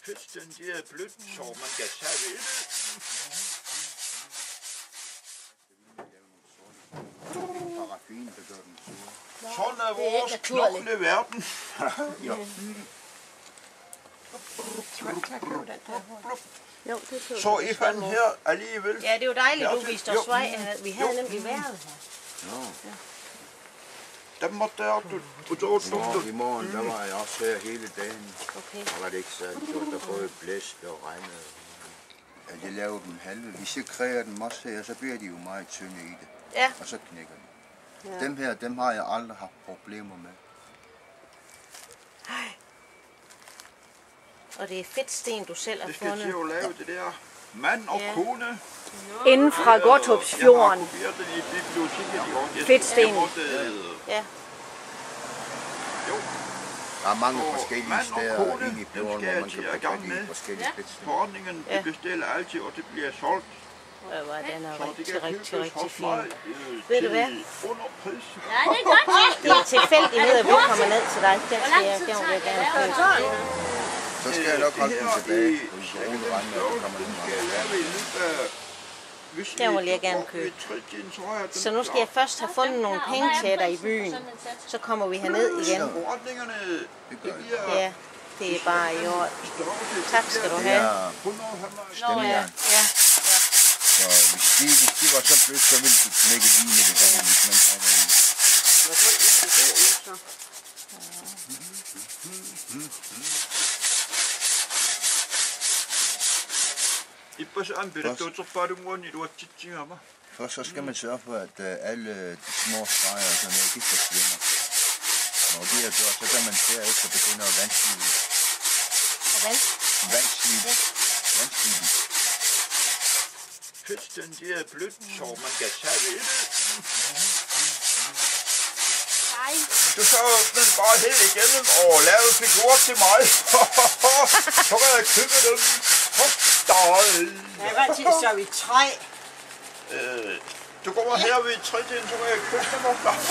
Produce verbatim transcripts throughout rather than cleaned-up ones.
Fisken de er blødt, så man kan servere det. Paraffin, der gør den sur. Sådan er vores knokle verden. Ja. Jo, det tog Så I fandt her alligevel? Ja, det er jo dejligt, du viste os Jo. vej. Vi havde nemlig været her. Nå. Der måtte der du du tog Nå, i morgen, der var jeg også her hele dagen. Okay. Der var det ikke sandt, det var der både blæste og regnede. Ja, de lavede dem halve. Hvis jeg kræver dem også her, så bliver de jo meget tynde i det. Ja. Og så knækker de. Ja. Dem her, dem har jeg aldrig haft problemer med. Og det er fedtsten, du selv har Det skal til fundet. at lave det der mand og Ja. kone. Inden fra Gårdtorpsfjorden. Jeg har kopieret det i biblioteket i år. Jeg- Fedtsten. jeg måtte, øh, Ja. Jo, Der er mange Og forskellige mand og steder kone, inde i dem fjorden, skal hvor jeg man kan til at få gang fat i med. forskellige Ja. fedtsten. forordningen Ja. de bestiller altid, og det bliver solgt. Øh, hvor den er Så det rigtig, kan rigtig, købes rigtig hos fin. mig øh, Ved du til hvad? underpris. Ja, det er godt. Det er tilfældighed, at vi kommer ned til dig. Den skal jeg, den vil jeg gerne købe. Så skal jeg nok holde den Det her tilbage. i- Fordi jeg kan regne med, at der kommer Den den skal jeg lave i løbet af... Hvis Den vi vil jeg gerne går købe. ved tredjen, så er den Så nu skal jeg først have fundet nogle penge til dig i byen. Så kommer vi herned igen. klar. Forordningerne, Det gør det jeg. bliver... Ja, det er bare i år. størrelse. Tak skal du Det have. er hundrede og halvtreds. stemmejern. Ja. Så hvis de, hvis de var så blødt, så ville de knække lige med det samme, hvis man trækker i. Jeg tror, vi skal gå ud, så. Ipas anbyrdet tuottopaadunguani ruotsitsigama. Først så skal man sørge for, at uh, alle de små streger og sådan noget, de forsvinder. Når de er gjort, så kan man derefter begynde at vandslive. Og hvad? Vandslive. Vandslive. Fisken de er blødt, så man kan servere det. Nej. Du så den bare helt igennem og lave figurer til mig. Så kan jeg købe dem. Hopstad. Jeg er vant til, så er vi tre. Øh, du kommer her ved tredjen, så kan jeg købe dem.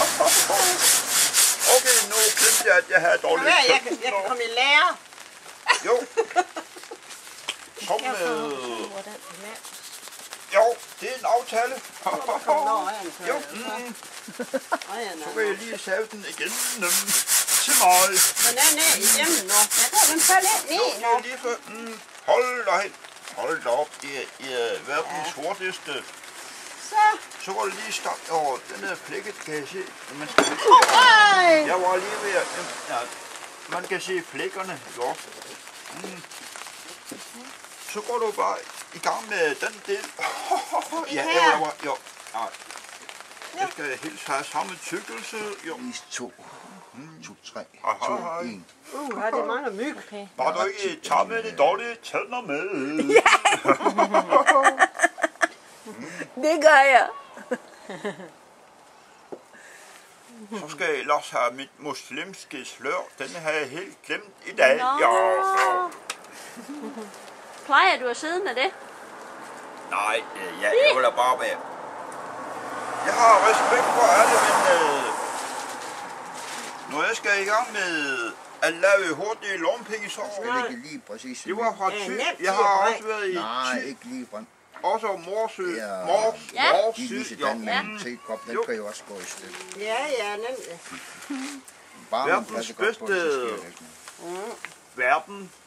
Okay, nu glemte jeg, at jeg havde Kom dårligt her, jeg kan, jeg kan komme i lære. Jo. Kom Jeg får med. se, hvordan det er. Jo, det er en aftale. Kom over her. Jo, mm, Ryan, så kan jeg lige save den igen mm, til mig. Men den er igennem nu. Jeg tror, den falder lidt Jo, ned det nu. er lige for... Mm, hold da hen. Hold da op, det er, det er verdens hurtigste. Så. Så går det lige stop. Åh, den er flækket, kan jeg se. Man skal... Ej. Jeg var lige ved at... Ja, man kan se flækkerne, jo. Mm. Så går du bare i gang med den del. Ja, jo, jeg var... Jo, nej. Jeg skal helst have samme tykkelse. Jo. Vis to. To, tre. Aha, To, hej. en. Uh, her er det mange myg. Okay. Bare du ikke tager med de dårlige tænder med. Det gør jeg. Så skal jeg ellers have mit muslimske slør. Den har jeg helt glemt i dag. Nå. Ja, ja. Plejer du at sidde med det? Nej, øh, ja, jeg vil da bare være. Jeg har respekt for alle, men øh, når jeg skal i gang med at lave hurtige lompenge, så Det ligger lige præcis i det var fra Ja, Thy. nemt, Jeg har siger også været i Nej, Thy. ikke lige brændt. Også Morsø. Ja. Mors, Ja. Mors, De er lige Thy. sådan med Ja. en tekop, den Jo. kan jo også gå i stykker. Ja, ja, nemlig. Bare man Verdens passer godt på det, så sker bedste- der ikke noget. Verden